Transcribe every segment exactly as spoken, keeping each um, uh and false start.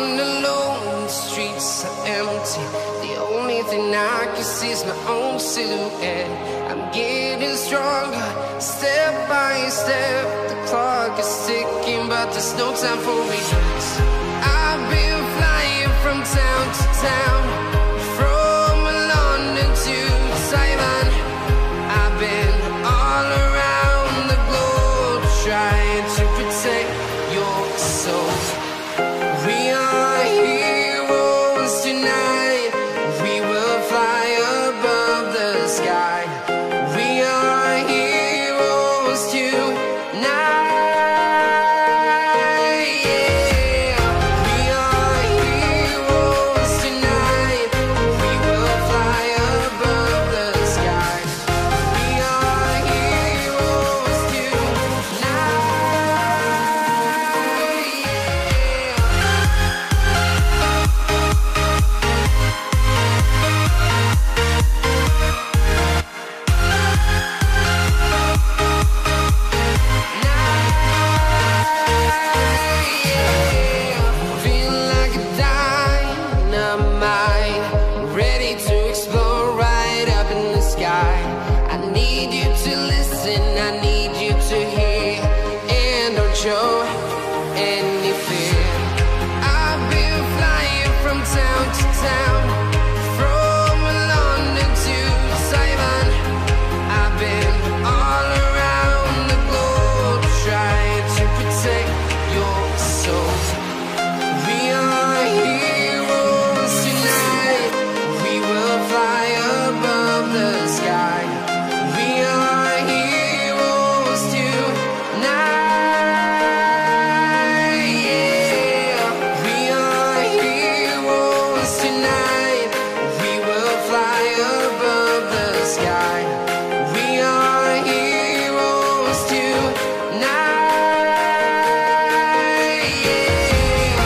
on alone, the streets are empty. The only thing I can see is my own silhouette. I'm getting stronger, step by step. The clock is ticking, but there's no time for regrets. I've been flying from town to town, from London to Taiwan. I've been all around the globe, trying to protect your soul. We are heroes tonight. We will fly above the sky. We are heroes tonight. Yeah. We are heroes tonight. We will fly above the sky. We are heroes tonight. Feeling like a dynamite, ready to explode right up in the sky. I need you to listen, I need you to hear, and don't show any fear. I've been flying from town to town, from London to Taiwan. I've been all around the globe, trying to protect your soul. We are heroes tonight. We will fly above the sky. We are heroes tonight. Yeah. We are heroes tonight. We will fly above the sky. We are heroes tonight. Yeah.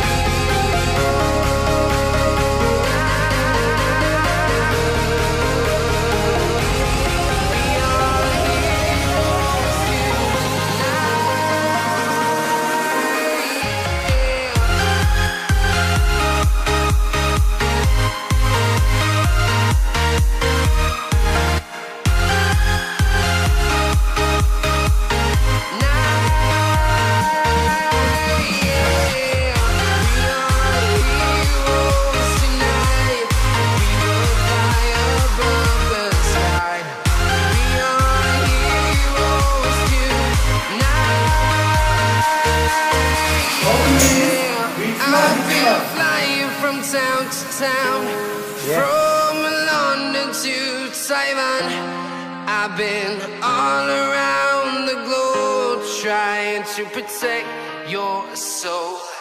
I've been flying from town to town, from London to Taiwan. I've been all around the globe, trying to protect your soul.